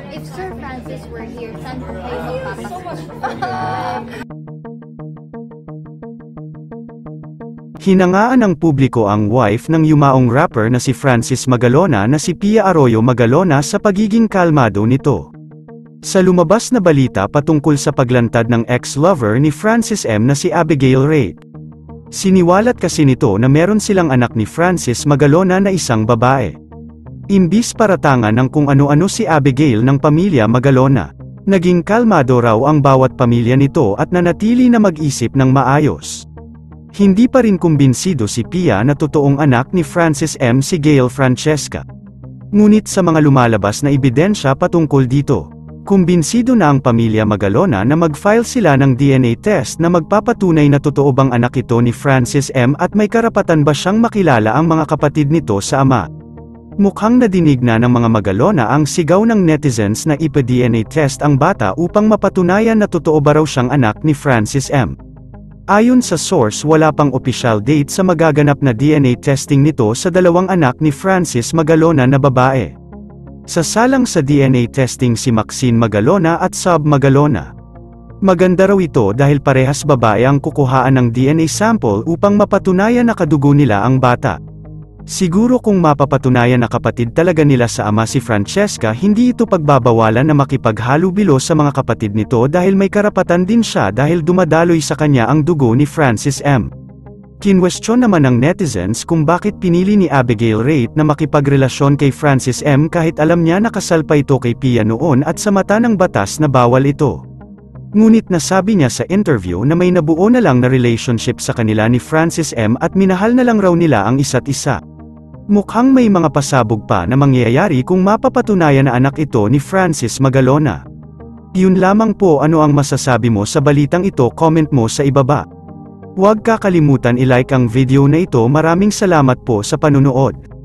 If Sir Francis were here, saan po kayo magpapasok? Hinangaan ng publiko ang wife ng yumaong rapper na si Francis Magalona na si Pia Arroyo Magalona sa pagiging kalmado nito. Sa lumabas na balita patungkol sa paglantad ng ex-lover ni Francis M na si Abigail Rate. Siniwalat kasi nito na meron silang anak ni Francis Magalona na isang babae. Imbis paratangan ng kung ano-ano si Abigail ng pamilya Magalona, naging kalmado raw ang bawat pamilya nito at nanatili na mag-isip ng maayos. Hindi pa rin kumbinsido si Pia na totoong anak ni Francis M si Gail Francesca. Ngunit sa mga lumalabas na ebidensya patungkol dito, kumbinsido na ang pamilya Magalona na mag-file sila ng DNA test na magpapatunay na totoo bang anak ito ni Francis M at may karapatan ba siyang makilala ang mga kapatid nito sa ama. Mukhang nadinig na ng mga Magalona ang sigaw ng netizens na ipa-DNA test ang bata upang mapatunayan na totoo ba raw siyang anak ni Francis M. Ayon sa source, wala pang opisyal date sa magaganap na DNA testing nito sa dalawang anak ni Francis Magalona na babae. Sasalang sa DNA testing si Maxine Magalona at Sab Magalona. Maganda raw ito dahil parehas babae ang kukuhaan ng DNA sample upang mapatunayan na kadugo nila ang bata. Siguro kung mapapatunayan na kapatid talaga nila sa ama si Francesca, hindi ito pagbabawalan na makipaghalubilo sa mga kapatid nito dahil may karapatan din siya dahil dumadaloy sa kanya ang dugo ni Francis M. Kinwestiyon naman ng netizens kung bakit pinili ni Abigail Rate na makipagrelasyon kay Francis M kahit alam niya nakasal pa ito kay Pia noon at sa mata ng batas na bawal ito. Ngunit nasabi niya sa interview na may nabuo na lang na relationship sa kanila ni Francis M at minahal na lang raw nila ang isa't isa. Mukhang may mga pasabog pa na mangyayari kung mapapatunayan na anak ito ni Francis Magalona. Yun lamang po. Ano ang masasabi mo sa balitang ito? Comment mo sa ibaba. Huwag kakalimutan i-like ang video na ito. Maraming salamat po sa panunood.